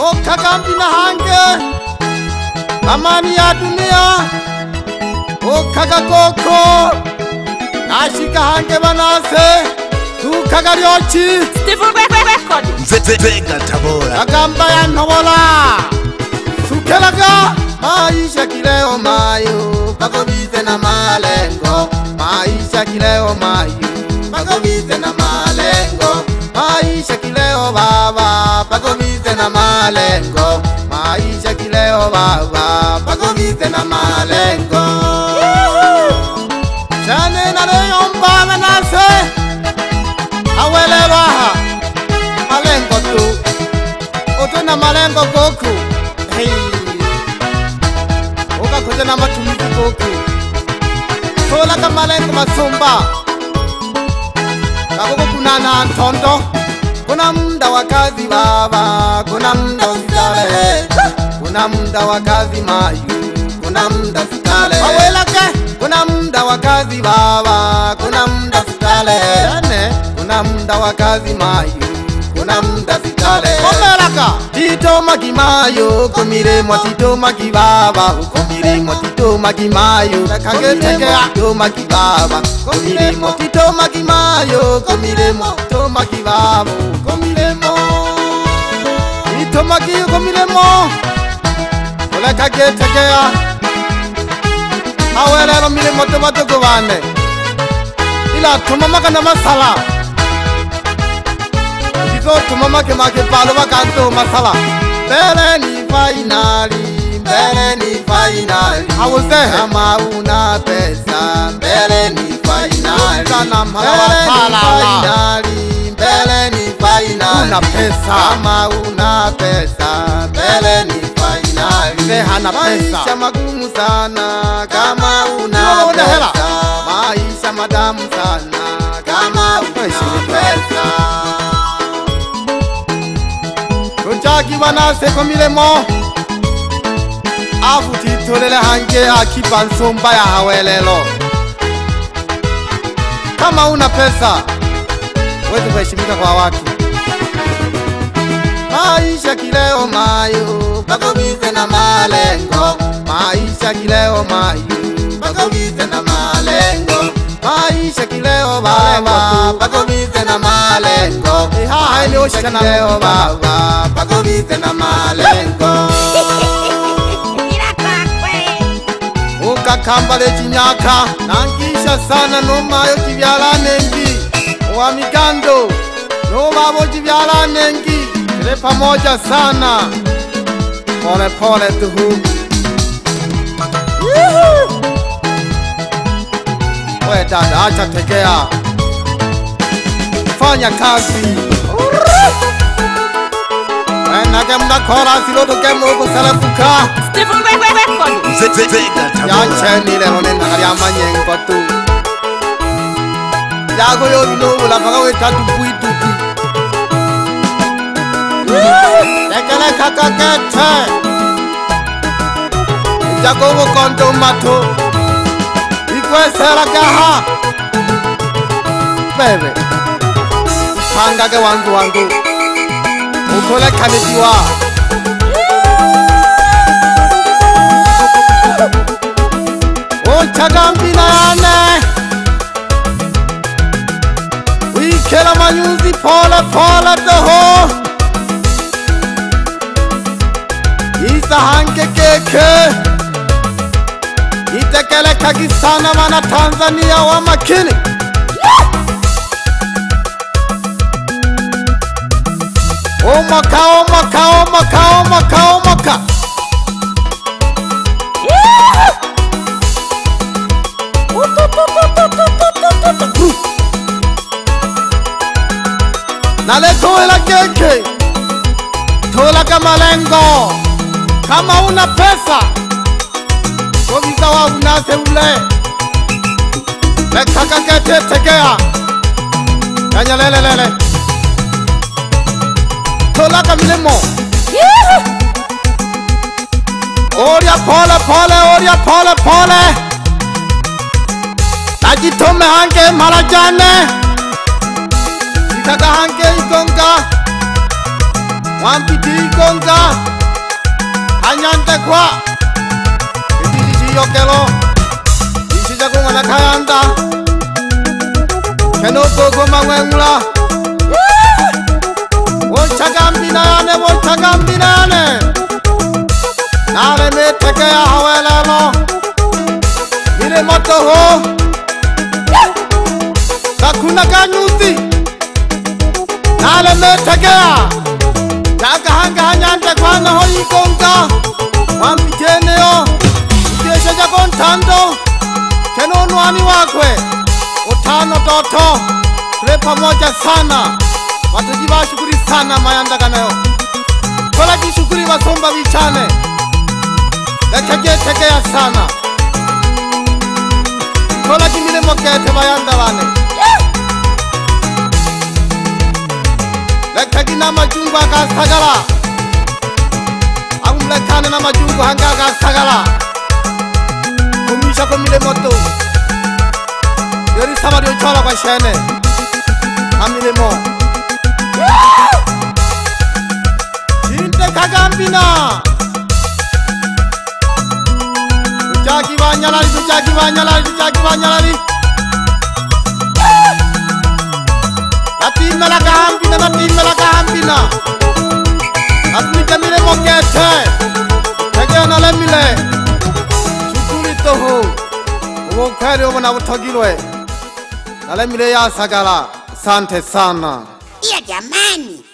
okagambina hange amani ya dunia okagagoko nashika hange banase tukagaryochi Steve Record Vega Tabora agamba ya ntobola sukelaga maisha kileo mayo bagobize na malengo maisha kileo mayo bagobize na malengo maisha kileo baba bagobize na malengo maisha kileo baba bagobize na malengo Jane na leo mbana nase awele baha malengo tu utuna malengo goku hey oka koja na matumizi goku tola ka malengo masumba kako kuna na ntondo kuna muda wa kazi baba kuna muda usitale kuna muda wa kazi mayu kuna muda usitale awela ke kuna muda wa kazi baba kuna muda usitale kuna muda wa kazi mayu kuna muda usitale omelaka tito magimayo kumiremo tito magibaba kumiremo tito magimayo kagete tito magibaba kumiremo tito magimayo kumiremo tito magibaba kumiremo tito magiyo kumiremo ola kagete kaya awela lo miremo to batoko bane ila tumama kana masala tumama ke make palo bakanto masala mbele ni finali awuze kama una pesa mbele ni finali sana mbele ni finali una pesa kama una pesa mbele ni finali ze hana pesa maisha magumu sana kama una pesa maisha madamu sana kama una pesa Rojaki banase komilemo afuti tolele hange akibansomba ya hawelelo kama una pesa wewe kuheshimika kwa watu maisha kileo mayo bagobize na malengo maisha kileo mayo bagobize na malengo maisha kileo baba bagobize na malengo hai ni osha kileo baba bagobize na malengo ukakambale chinyaka nankisha sana no mayo kibyala nengi wa migando no babo kibyala nengi ile pamoja sana pole pole tu wewe dada acha tekea fanya kazi nake mda kora siloto kemo kusalafuka Steve Record Vega Tabora yancheni lero nenda kali amanyengo tu yago yo bino la faga we tatu puitu tekele kakakete yago wo kondo mato ikwesera kaha bebe panga ke wangu ukole kanijiwa ochagambina yane wikela manyuzi pole toho isa hanke keke itekele kakisana wana Tanzania wa makini Omoka Nale tola keke tola kama lengo kama una pesa kobiza wa unase ule lekaka kete tekea kanya lele tola kamilemo oria pole najitome hange marajane itaka hange ikonga wampiti igonza anyante kwa Iji yokelo Isi jago ngana kayanda Keno gogo mangwengula Wochagambina yane Nale me teke ya hawelelo Mire moto ho Kakuna kanyuti Nale me teke ya Jaga hanga hanyante kwa na ho igonga Wampitene yo Ukiesha jago ntando Keno nuani wakwe Utano toto Tule pamoja sana Watajiba shukuri sana mayanda kanayo Kola kishukuri wasomba vichane Lekege tegea sana Kola kimile mokete mayanda wane Lekege na majungu akasagala Agumlekane na majungu hanga akasagala Kumisha kumile moto Yori samari uchola kwa shene Amile mo Chinte kagambina Tujaki banyalari Natimela kahambina Atmite mile mokete Tege na lemile Shukuri toho Uwokari obo na utogilwe Na lemile ya sagala Asante sana Iya jamani.